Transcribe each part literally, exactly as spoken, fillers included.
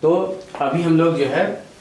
तो अभी हम लोग जो है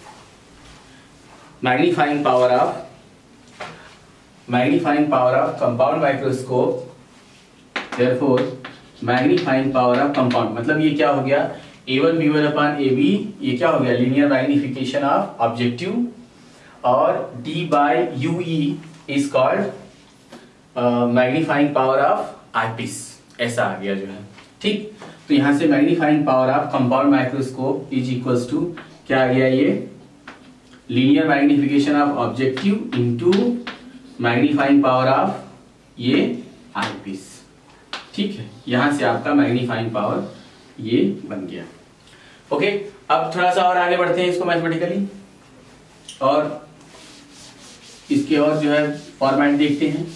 magnifying power of magnifying power of compound microscope, therefore magnifying power of compound मतलब ये क्या हो गया, A one B one upon A B, ये क्या हो गया, लीनियर मैग्निफिकेशन ऑफ ऑब्जेक्टिव, और d by U E is called magnifying power of eyepiece, ऐसा आ गया जो है। ठीक, तो यहां से magnifying power of compound microscope is equals to क्या आ गया, ये linear magnification of objective into magnifying power of ये आईपीस। ठीक है, यहां से आपका मैग्नीफाइंग पावर ये बन गया। ओके, अब थोड़ा सा और आगे बढ़ते हैं इसको मैथमेटिकली, और इसके और जो है फॉर्मेट देखते हैं।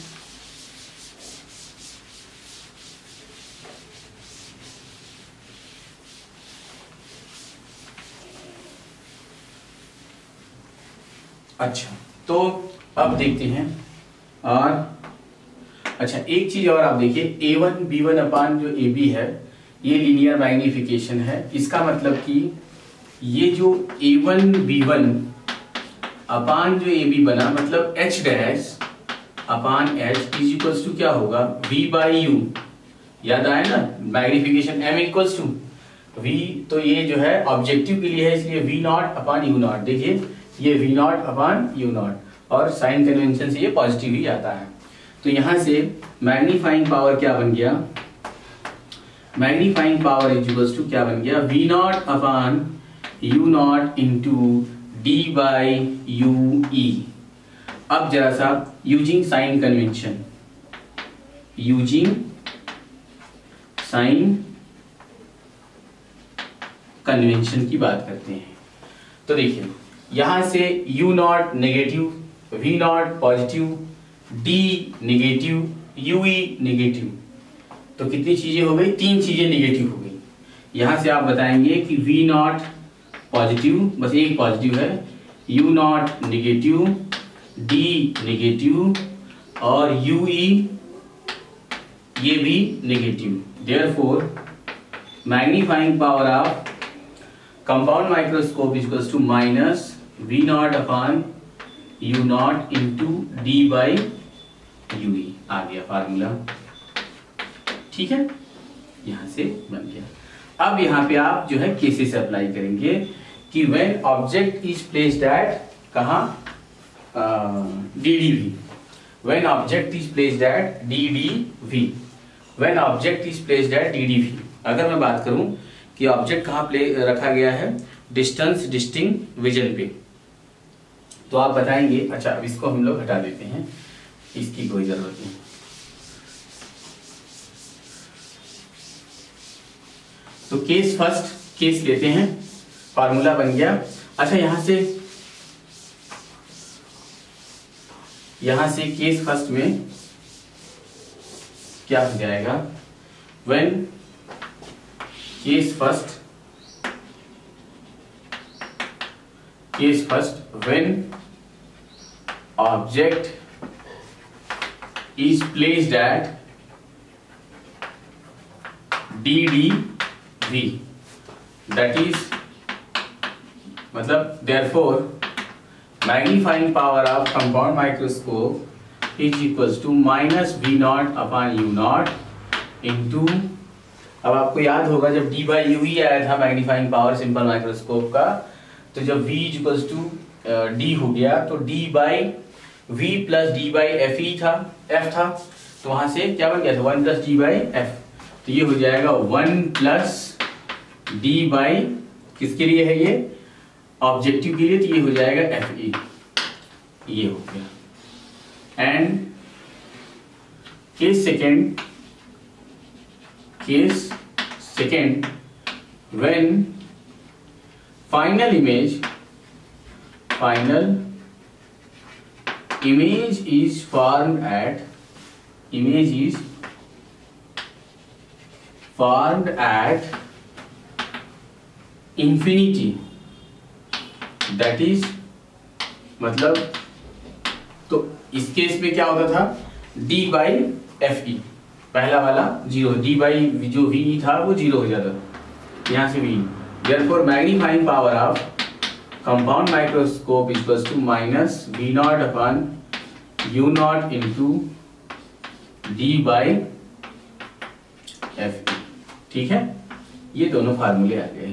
अच्छा, तो अब देखते हैं, और अच्छा एक चीज और आप देखिए, A one B one upon जो ए बी है ये लीनियर मैग्निफिकेशन है। इसका मतलब कि ये जो A one B one upon जो ए बी बना, मतलब H dash upon H is equals to क्या होगा, वी बाई यू। याद आया ना, magnification M equals to V, तो ये जो है ऑब्जेक्टिव के लिए है, इसलिए V naught upon you naught. देखिए ये V naught upon you naught, और साइन कन्वेंशन से ये पॉजिटिव ही आता है। तो यहां से मैग्नीफाइंग पावर क्या बन गया, magnifying power is equals to क्या बन गया, V naught upon you naught into D by U E. अब जरा सा using sign convention, using sign convention की बात करते हैं। तो देखिए यहां से u naught negative, v naught positive, d negative, ue negative, तो कितनी चीजें हो गई, तीन चीजें नेगेटिव हो गई। यहां से आप बताएंगे कि v नॉट पॉजिटिव, बस एक पॉजिटिव है, u naught negative, d negative, और ue ये भी negative. Therefore magnifying power of compound microscope is equals to minus we naught upon you naught into D by U E. आ गया formula, ठीक है, यहां से बन गया। अब यहां पे आप जो है केसेस अप्लाई करेंगे कि when object is placed at कहां, D D V, when object is placed at D D V, when object is placed at D D V. अगर मैं बात करूं कि ऑब्जेक्ट कहां प्ले रखा गया है, डिस्टेंस डिस्टिंक्ट विजन पे, तो आप बताएंगे, अच्छा अब इसको हम लोग हटा देते हैं, इसकी कोई जरूरत नहीं। तो केस फर्स्ट केस लेते हैं, फार्मूला बन गया। अच्छा यहां से यहां से केस फर्स्ट में क्या हो जाएगा, when case first case first when object is placed at D D V, that is मतलब therefore magnifying power of compound microscope is equals to minus V naught upon U naught into, अब आपको याद होगा जब D by U ही आया था magnifying power simple microscope का, तो जब V इक्वल्स टू D हो गया तो D by V plus D by F E था, एफ था, तो वहां से क्या बन गया था, one plus D by F, तो ये हो जाएगा वन प्लस डी बाई, किसके लिए है ये, ऑब्जेक्टिव के लिए, तो ये हो जाएगा एफ ई, ये हो गया। And case second case second when final image final image is formed at image is formed at infinity, that is मतलब, तो इस केस में क्या होता था, d बाई एफ ई, पहला वाला जीरो, d बाई जो v था वो जीरो हो जाता था, यहाँ से v Therefore magnifying power of compound microscope is equals to minus V naught upon U naught into D by F। ठीक है, ये दोनों फार्मूले आ गए।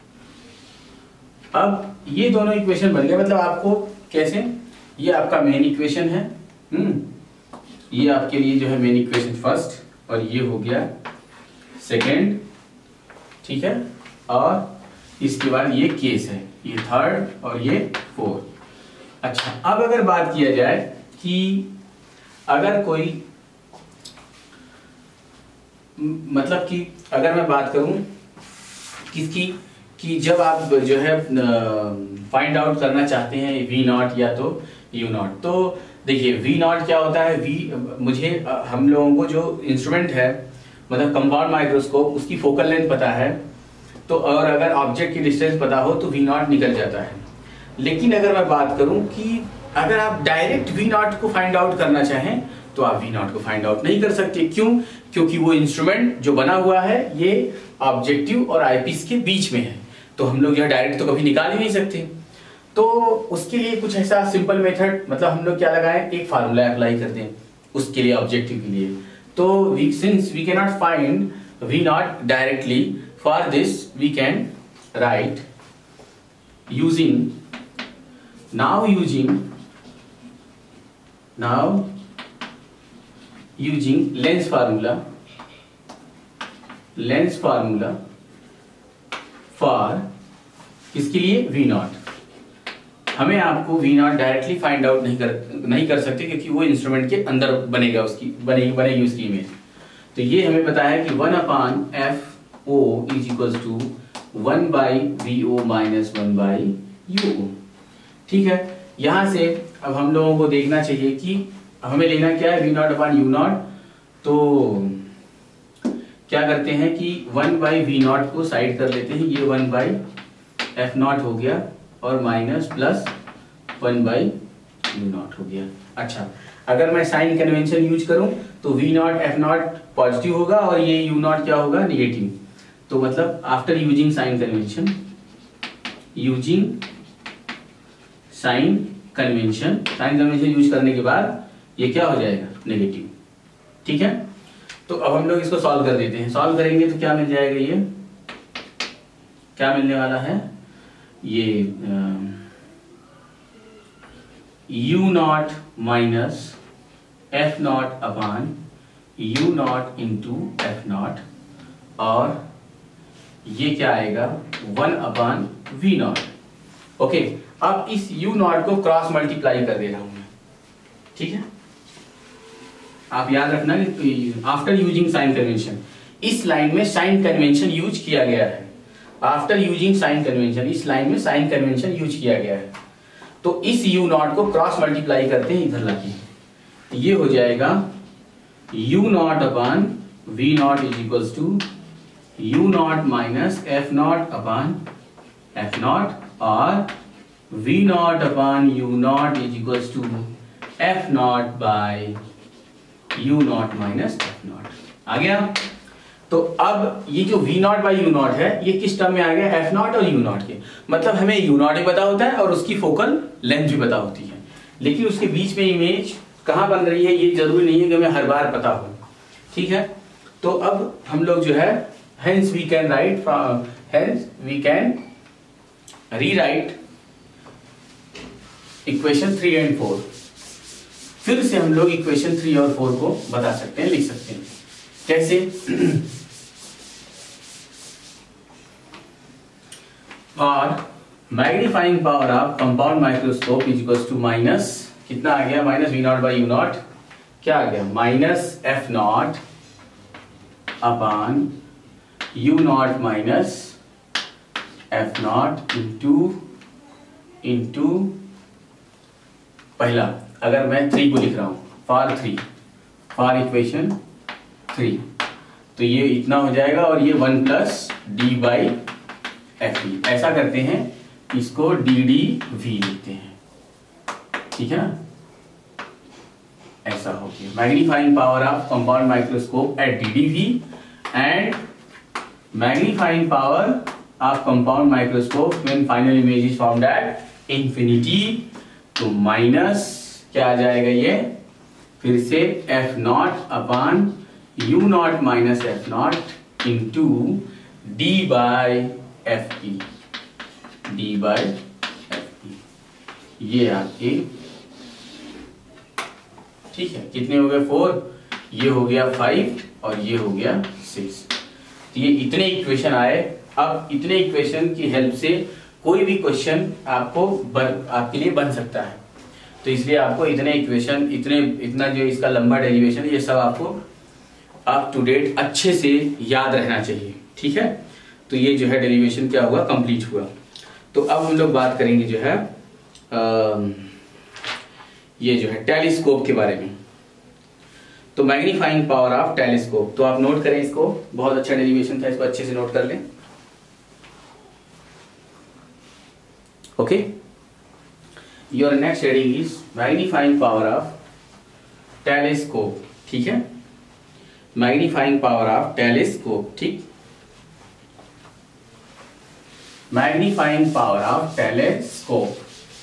अब ये दोनों इक्वेशन बन गए, मतलब आपको कैसे, ये आपका मेन इक्वेशन है, हम्म ये आपके लिए जो है मेन इक्वेशन फर्स्ट, और ये हो गया सेकेंड, ठीक है, और इसके बाद ये केस है, ये थर्ड और ये फोर्थ। अच्छा, अब अगर बात किया जाए कि अगर कोई, मतलब कि अगर मैं बात करूं किसकी, कि जब आप जो है फाइंड आउट करना चाहते हैं वी नॉट या तो यू नॉट, तो देखिए वी नॉट क्या होता है, वी मुझे हम लोगों को जो इंस्ट्रूमेंट है मतलब कंपाउंड माइक्रोस्कोप, उसकी फोकल लेंथ पता है, तो और अगर ऑब्जेक्ट की डिस्टेंस पता हो तो वी नॉट निकल जाता है। लेकिन अगर मैं बात करूं कि अगर आप डायरेक्ट वी नॉट को फाइंड आउट करना चाहें तो आप वी नॉट को फाइंड आउट नहीं कर सकते। क्यों? क्योंकि वो इंस्ट्रूमेंट जो बना हुआ है ये ऑब्जेक्टिव और आईपीस के बीच में है, तो हम लोग यह डायरेक्ट तो कभी निकाल ही नहीं सकते। तो उसके लिए कुछ ऐसा सिंपल मेथड, मतलब हम लोग क्या लगाएं, एक फार्मूला अप्लाई कर दें उसके लिए, ऑब्जेक्टिव के लिए। तो we since we can not find V naught directly, for this we can write using now using now using lens formula lens formula for किसके लिए, वी नॉट। हमें आपको V naught directly find out नहीं कर नहीं कर सकते, क्योंकि वो इंस्ट्रूमेंट के अंदर बनेगा, उसकी बनेगी बनेगी उसकी इमेज। तो ये हमें पता है कि one upon f o is equal to one by v o minus one by u o. ठीक है, यहां से अब हम लोगों को देखना चाहिए कि हमें लेना क्या है, v naught upon you naught. तो क्या करते हैं कि वन बाई वी नॉट को साइड कर लेते हैं, ये वन बाई एफ नॉट हो गया और minus plus one by u naught हो गया। अच्छा, अगर मैं साइन कन्वेंशन यूज करूं तो v naught f naught positive होगा और ये यू नॉट क्या होगा, निगेटिव। तो मतलब after using sign convention using sign convention sign convention use करने के बाद ये क्या हो जाएगा, नेगेटिव। ठीक है, तो अब हम लोग इसको सॉल्व कर देते हैं। सॉल्व करेंगे तो क्या मिल जाएगा, ये क्या मिलने वाला है, ये u naught minus f naught upon you naught into f naught, और ये क्या आएगा, one upon v naught. Okay, अब इस यू नॉट को क्रॉस मल्टीप्लाई कर दे रहा हूं मैं। ठीक है, आप याद रखना कि आफ्टर यूजिंग साइन कन्वेंशन, इस लाइन में साइन कन्वेंशन यूज किया गया है। आफ्टर यूजिंग साइन कन्वेंशन, इस लाइन में साइन कन्वेंशन यूज किया गया है। तो इस यू नॉट को क्रॉस मल्टीप्लाई करते हैं इधर लाके, ये हो जाएगा u naught upon v naught is equals to u naught minus f naught upon f naught, और v naught upon you naught is equals to F not by u naught minus f naught. आ गया। तो अब ये जो v naught by u naught है ये किस टर्म में आ गया, एफ नॉट और यू नॉट के। मतलब हमें यू नॉट भी पता होता है और उसकी फोकल लेंथ भी पता होती है, लेकिन उसके बीच में इमेज कहाँ बन रही है ये जरूरी नहीं है कि हमें हर बार पता हो। ठीक है, तो अब हम लोग जो है hence we can write hence we can rewrite equation three and four. फिर से हम लोग इक्वेशन थ्री और फोर को बता सकते हैं, लिख सकते हैं। कैसे? और magnifying power of compound microscope is equal to minus कितना आ गया, minus we naught by u naught, क्या आ गया, minus f naught upon you naught minus f naught into into पहला, अगर मैं थ्री को लिख रहा हूं, for three for equation three, तो ये इतना हो जाएगा और ये one plus D by F e. ऐसा करते हैं, इसको डी डी वी लिखते हैं। ठीक है ना, ऐसा हो गया magnifying power of compound microscope at D D v and magnifying power of compound microscope when final image is found at infinity, तो माइनस क्या आ जाएगा ये, फिर से f naught upon you naught minus f naught into d by f e, d by f e, ये आपके ठीक है। कितने हो गए फोर, ये हो गया फाइव और ये हो गया सिक्स। तो ये इतने इक्वेशन आए। अब इतने इक्वेशन की हेल्प से कोई भी क्वेश्चन आपको बन, आपके लिए बन सकता है। तो इसलिए आपको इतने इक्वेशन, इतने इतना जो इसका लंबा डेरिवेशन है, ये सब आपको अप टू डेट अच्छे से याद रहना चाहिए, ठीक है। तो ये जो है डेरिवेशन क्या हुआ, कंप्लीट हुआ। तो अब हम लोग बात करेंगे जो है आ, ये जो है टेलीस्कोप के बारे में। तो मैग्नीफाइंग पावर ऑफ टेलीस्कोप, तो आप नोट करें इसको, बहुत अच्छा डेरिवेशन था, इसको अच्छे से नोट कर लें। Okay, your next heading is magnifying power of telescope, ठीक है। मैग्नीफाइंग पावर ऑफ टेलीस्कोप, ठीक। Magnifying power of telescope.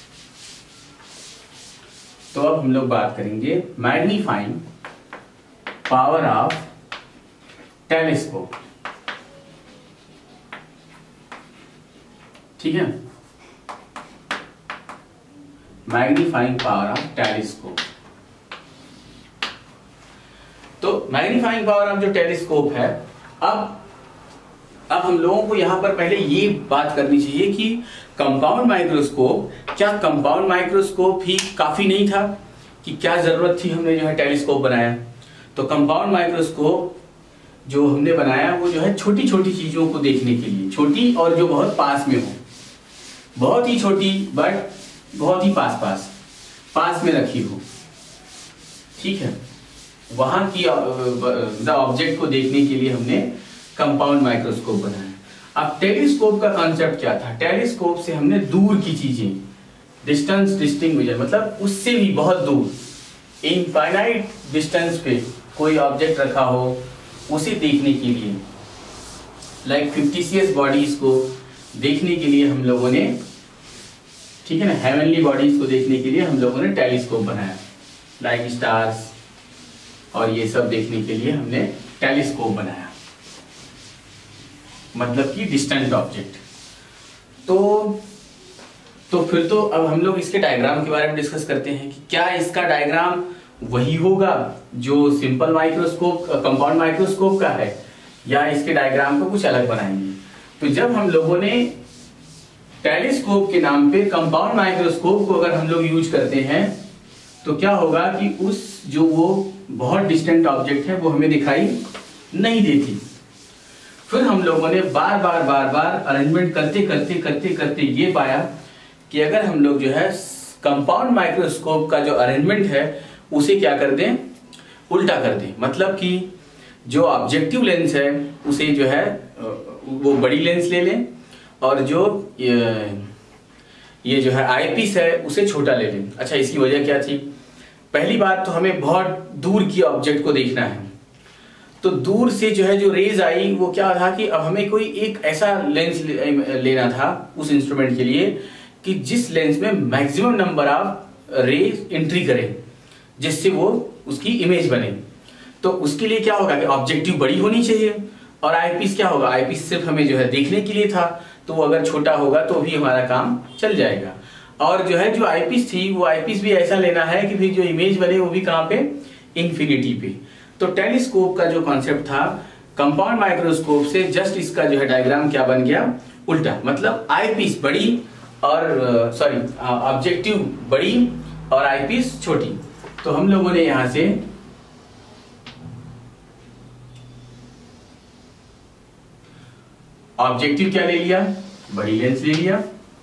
तो अब हम लोग बात करेंगे मैग्नीफाइंग पावर ऑफ टेलीस्कोप, ठीक है। Magnifying power of telescope. तो मैग्नीफाइंग पावर ऑफ जो टेलीस्कोप है, अब अब हम लोगों को यहां पर पहले ये बात करनी चाहिए कि कंपाउंड माइक्रोस्कोप, क्या कंपाउंड माइक्रोस्कोप ही काफी नहीं था, कि क्या जरूरत थी हमने जो है टेलीस्कोप बनाया। तो कंपाउंड माइक्रोस्कोप जो हमने बनाया वो जो है छोटी छोटी चीजों को देखने के लिए, छोटी और जो बहुत पास में हो, बहुत ही छोटी बट बहुत ही पास पास पास में रखी हो, ठीक है, वहां की ऑब्जेक्ट को देखने के लिए हमने कंपाउंड माइक्रोस्कोप बनाया। अब टेलीस्कोप का कॉन्सेप्ट क्या था, टेलीस्कोप से हमने दूर की चीजें, डिस्टेंस डिस्टिंग्विशर, मतलब उससे भी बहुत दूर, इनफाइनाइट डिस्टेंस पे कोई ऑब्जेक्ट रखा हो उसे देखने के लिए, लाइक फिफ्टीसियस बॉडीज को देखने के लिए हम लोगों ने, ठीक है ना, हेवनली बॉडीज को देखने के लिए हम लोगों ने टेलीस्कोप बनाया, लाइक स्टार्स और ये सब देखने के लिए हमने टेलीस्कोप बनाया, मतलब कि डिस्टेंट ऑब्जेक्ट। तो तो फिर तो अब हम लोग इसके डायग्राम के बारे में डिस्कस करते हैं कि क्या इसका डायग्राम वही होगा जो सिंपल माइक्रोस्कोप, कंपाउंड माइक्रोस्कोप का है, या इसके डायग्राम को कुछ अलग बनाएंगे। तो जब हम लोगों ने टेलीस्कोप के नाम पे कंपाउंड माइक्रोस्कोप को अगर हम लोग यूज करते हैं, तो क्या होगा कि उस जो वो बहुत डिस्टेंट ऑब्जेक्ट है वो हमें दिखाई नहीं देती। फिर हम लोगों ने बार बार बार बार अरेंजमेंट करते करते करते करते ये पाया कि अगर हम लोग जो है कंपाउंड माइक्रोस्कोप का जो अरेंजमेंट है उसे क्या कर दें, उल्टा कर दें। मतलब कि जो ऑब्जेक्टिव लेंस है उसे जो है वो बड़ी लेंस ले लें, और जो ये, ये जो है आईपीस है उसे छोटा ले लें। अच्छा, इसकी वजह क्या थी? पहली बात तो हमें बहुत दूर की ऑब्जेक्ट को देखना है, तो दूर से जो है जो रेज आई वो क्या था कि अब हमें कोई एक ऐसा लेंस ले, लेना था उस इंस्ट्रूमेंट के लिए कि जिस लेंस में maximum number of rays entry करे, जिससे वो उसकी इमेज बने। तो उसके लिए क्या होगा कि ऑब्जेक्टिव बड़ी होनी चाहिए, और आईपीस क्या होगा, आईपीस सिर्फ हमें जो है देखने के लिए था, तो वो अगर छोटा होगा तो भी हमारा काम चल जाएगा। और जो है जो आईपीस थी वो आईपीस भी ऐसा लेना है कि फिर जो इमेज बने वो भी कहाँ पे, इन्फिनिटी पे। तो टेलीस्कोप का जो कॉन्सेप्ट था कंपाउंड माइक्रोस्कोप से जस्ट इसका जो है डायग्राम क्या बन गया, उल्टा। मतलब आईपीस बड़ी और सॉरी ऑब्जेक्टिव बड़ी और आईपीस छोटी। तो हम लोगों ने यहां से ऑब्जेक्टिव क्या ले लिया, बड़ी लेंस ले लिया।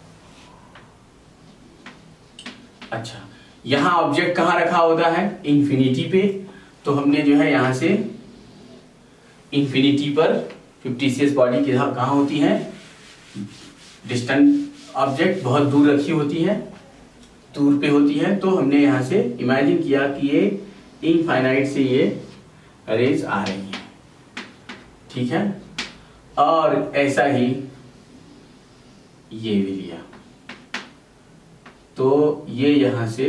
अच्छा, यहां ऑब्जेक्ट कहां रखा होता है, इंफिनिटी पे। तो हमने जो है यहां से इंफिनिटी पर फिफ्टीसियस बॉडी कहां होती है, डिस्टेंट ऑब्जेक्ट बहुत दूर रखी होती है, दूर पे होती है। तो हमने यहां से इमेजिन किया कि ये इनफाइनाइट से ये रेज आ रही है, ठीक है। और ऐसा ही ये भी लिया, तो ये यहां से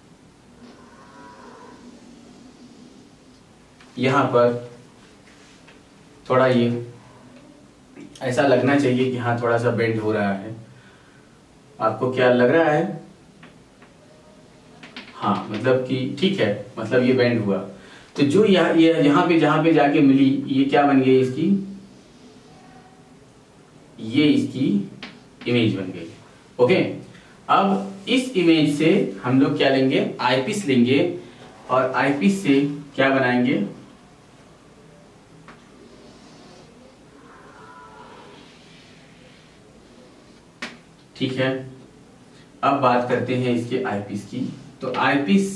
यहां पर थोड़ा ये ऐसा लगना चाहिए कि हाँ थोड़ा सा बेंड हो रहा है। आपको क्या लग रहा है? हाँ, मतलब कि ठीक है, मतलब ये बेंड हुआ। तो जो यहाँ ये यहाँ पे जहां पे जाके मिली, ये क्या बन गई इसकी? ये इसकी इमेज बन गई। ओके, अब इस इमेज से हम लोग क्या लेंगे? आईपीस लेंगे, और आईपीस से क्या बनाएंगे? ठीक है, अब बात करते हैं इसके आईपीस की। तो आईपीस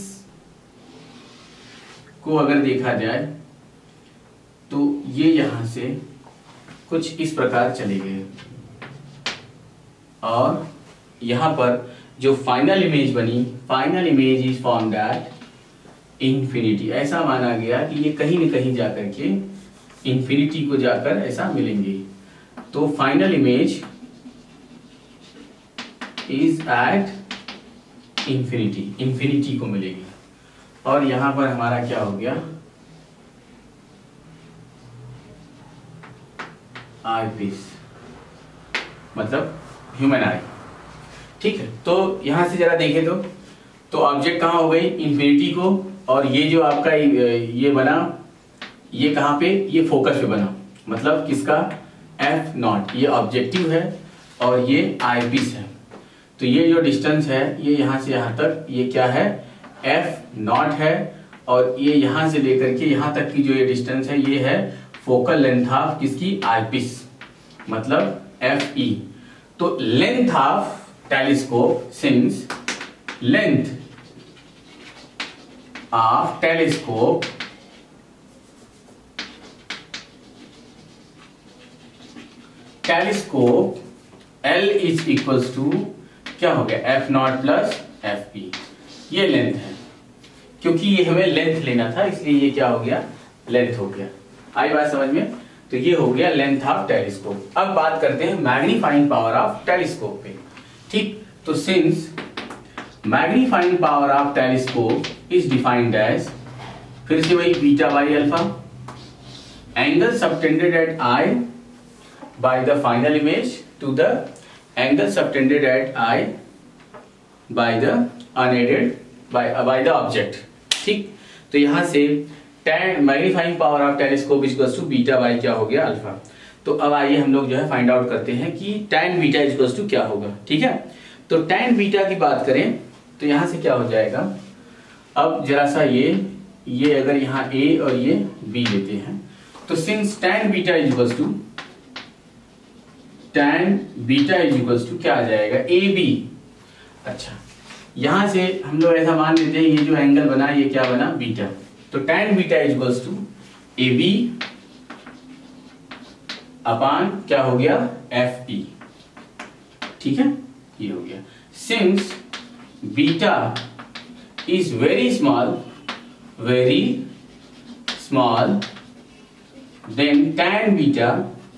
को अगर देखा जाए तो ये यहां से कुछ इस प्रकार चले गए, और यहां पर जो फाइनल इमेज बनी, final image is formed at infinity. ऐसा माना गया कि ये कहीं न कहीं जाकर के इंफिनिटी को जाकर ऐसा मिलेंगे। तो final image is at infinity, infinity को मिलेगी। और यहां पर हमारा क्या हो गया? आई पीस, मतलब ह्यूमन आई। ठीक है, तो यहां से जरा देखें तो तो ऑब्जेक्ट कहां हो गई? इंफिनिटी को, और ये जो आपका ये बना, ये कहां पे? ये फोकस पे बना, मतलब किसका? F not. ये ऑब्जेक्टिव है और ये आई पीस है। तो ये जो डिस्टेंस है, ये यहां से यहां तक, ये क्या है? एफ नॉट है, और ये यहां से लेकर के यहां तक की जो ये डिस्टेंस है, ये है फोकल लेंथ ऑफ किसकी? आईपीस, मतलब एफ ई। तो length of telescope, since length of telescope telescope L is equals to क्या हो गया? F naught plus f p. ये लेंथ है, क्योंकि ये हमें लेंथ लेना था, इसलिए ये क्या हो गया? लेंथ हो गया। आई बात समझ में? तो ये हो गया लेंथ ऑफ टेलीस्कोप। अब बात करते हैं मैग्नीफाइंग पावर ऑफ टेलीस्कोप पे। ठीक, तो since magnifying power of telescope is defined as, फिर से वही beta by alpha, angle subtended at eye by the final image to the angle subtended at I by the unaided by by the object। ठीक, तो यहां से tan magnifying power of telescope is equals to beta by क्या हो गया? Alpha. तो अब आइए हम लोग जो है फाइंड आउट करते हैं कि tan beta is equals to क्या होगा। ठीक है, तो tan बीटा की बात करें तो यहां से क्या हो जाएगा? अब जरा सा ये ये अगर यहाँ A और ये B लेते हैं, तो since tan beta is equals to tan beta is equals to क्या आ जाएगा? A B. अच्छा, यहां से हम लोग ऐसा मान लेते हैं, ये जो एंगल बना, ये क्या बना? बीटा। तो tan beta is equals to A B upon क्या हो गया? F e. ठीक है, ये हो गया। Since beta is very small, very small, then tan beta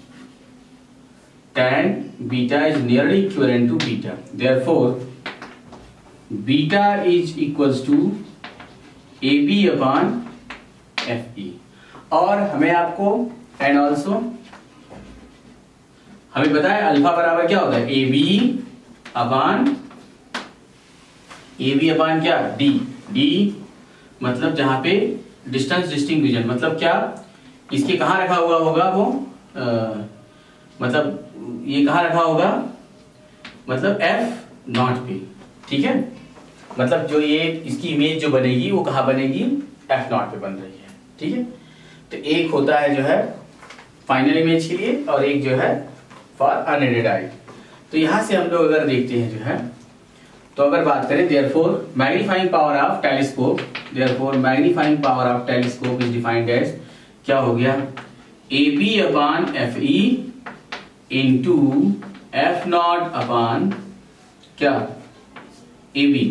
tan beta is nearly equivalent to beta. Therefore, beta is equals to A B upon F E। और हमें आपको एंड ऑल्सो हमें पता है अल्फा बराबर क्या होता है? ए बी अपान ए बी अपान क्या? डी। डी मतलब जहां पे डिस्टेंस डिस्टिंग्विजन, मतलब क्या? इसके कहां रखा हुआ होगा वो? आ, मतलब ये कहां रखा होगा? मतलब एफ नॉट पे। ठीक है, मतलब जो ये इसकी इमेज जो बनेगी वो कहां बनेगी? एफ नॉट पे बन रही है। ठीक है, तो एक होता है जो है फाइनल इमेज के लिए, और एक जो है फॉर अनएडेड आई। तो यहां से हम लोग अगर देखते हैं जो है, तो अगर बात करें therefore magnifying power of telescope, therefore magnifying power of telescope is defined as क्या हो गया? A B upon f e into f naught upon क्या? A B.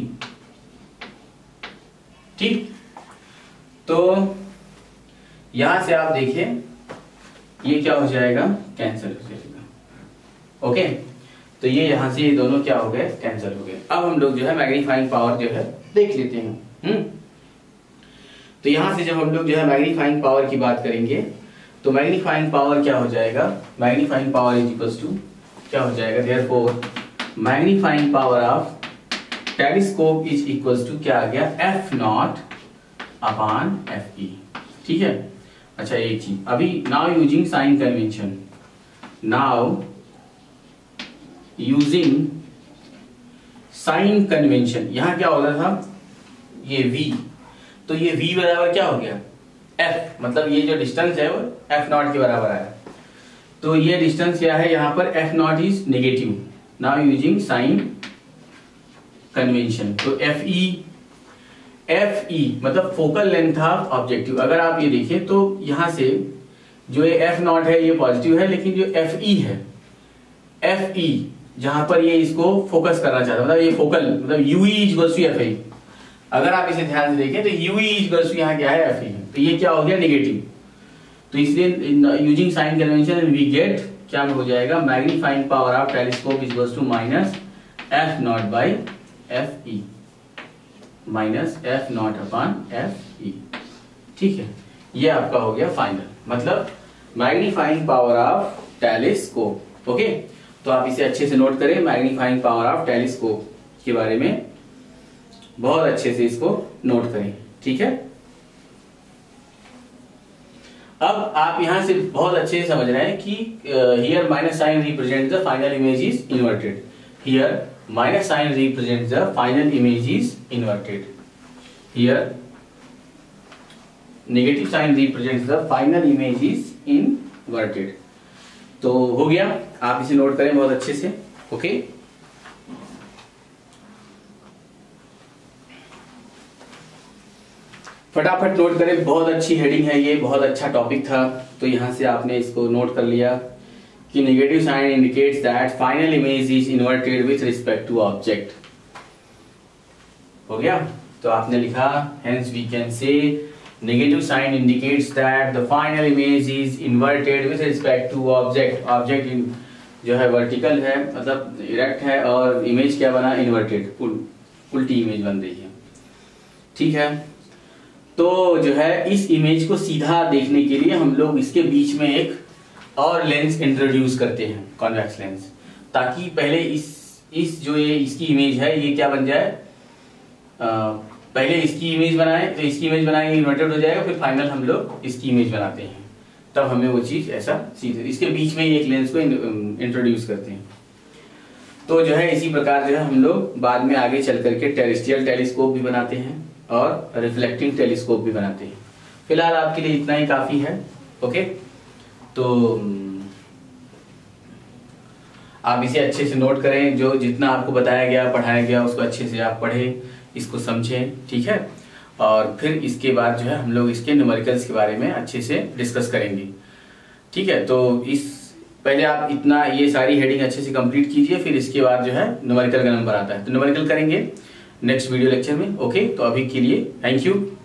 ठीक, तो यहां से आप देखिए ये क्या हो जाएगा? कैंसिल हो जाएगा। ओके, तो ये यहाँ से ये दोनों क्या हो गए, कैंसिल हो गए। अब हम लोग जो है मैग्नीफाइंग पावर जो है देख लेते हैं। हम्म तो यहाँ से जब हम लोग जो है मैग्नीफाइंग पावर की बात करेंगे तो मैग्नीफाइंग पावर क्या हो जाएगा, magnifying power is equals to क्या हो जाएगा, therefore magnifying power of telescope is equals to क्या आ गया, f naught upon f e. ठीक है। अच्छा एक चीज अभी, now using sign convention, now using sign convention, यहां क्या हो रहा था, ये v, तो ये v बराबर क्या हो गया, f, मतलब ये जो डिस्टेंस है वो f नॉट के बराबर आया। तो ये डिस्टेंस क्या है, यहां पर f naught is negative. Now using sign convention, तो एफ ई, एफ ई मतलब फोकल लेंथ ऑफ ऑब्जेक्टिव। अगर आप ये देखें तो यहां से जो ये एफ नॉट है ये पॉजिटिव है, लेकिन जो एफ ई है, एफ ई जहां पर ये इसको फोकस करना चाहता है, मतलब ये फोकल मतलब u equals to f e. अगर आप इसे ध्यान से देखें तो यू इक्वल्स टू यहाँ क्या है, एफ ई है, तो ये क्या हो गया, नेगेटिव। तो इसलिए using sign convention we get क्या हो जाएगा, magnifying power of telescope equals to minus f naught by F e, minus f naught upon f e. ठीक है, ये आपका हो गया फाइनल, मतलब magnifying power of telescope. Okay, तो आप इसे अच्छे से नोट करें, मैग्नीफाइंग पावर ऑफ टेलीस्कोप के बारे में बहुत अच्छे से इसको नोट करें। ठीक है, अब आप यहां से बहुत अच्छे से समझ रहे हैं कि here minus sign represent the final image is inverted, here minus sign represents the final image is inverted, here negative sign represents the final image is inverted। तो हो गया, आप इसे नोट करें बहुत अच्छे से। ओके, फटाफट नोट करें, बहुत अच्छी हेडिंग है ये, बहुत अच्छा टॉपिक था, तो यहां से आपने इसको नोट कर लिया कि negative sign indicates that final image is inverted with respect to object. हो गया, तो आपने लिखा hence we can say negative sign indicates that the final image is inverted with respect to object. Object जो है वर्टिकल है, मतलब erect है, और इमेज क्या बना, इन्वर्टेड, उल्टी इमेज बन रही है। ठीक है, तो जो है इस इमेज को सीधा देखने के लिए हम लोग इसके बीच में एक और लेंस इंट्रोड्यूस करते हैं, कॉन्वेक्स लेंस, ताकि पहले इस इस जो ये इसकी इमेज है ये क्या बन जाए, आ, पहले इसकी इमेज बनाए, तो इसकी इमेज बनाएंगे इन्वर्टेड हो जाएगा, फिर फाइनल हम लोग इसकी इमेज बनाते हैं, तब हमें वो चीज ऐसा सीधे इसके बीच में एक लेंस को इंट्रोड्यूस करते हैं। तो जो है इसी प्रकार जो है हम लोग बाद में आगे चल करके टेरेस्ट्रियल टेलीस्कोप भी बनाते हैं और रिफ्लेक्टिंग टेलीस्कोप भी बनाते हैं। फिलहाल आपके लिए इतना ही काफी है। ओके, तो आप इसे अच्छे से नोट करें, जो जितना आपको बताया गया पढ़ाया गया उसको अच्छे से आप पढ़ें, इसको समझें। ठीक है, और फिर इसके बाद जो है हम लोग इसके न्यूमेरिकल्स के बारे में अच्छे से डिस्कस करेंगे। ठीक है, तो इस पहले आप इतना ये सारी हेडिंग अच्छे से कंप्लीट कीजिए, फिर इसके बाद जो है न्यूमेरिकल का नंबर आता है, तो न्यूमेरिकल करेंगे नेक्स्ट वीडियो लेक्चर में। ओके, तो अभी के लिए थैंक यू।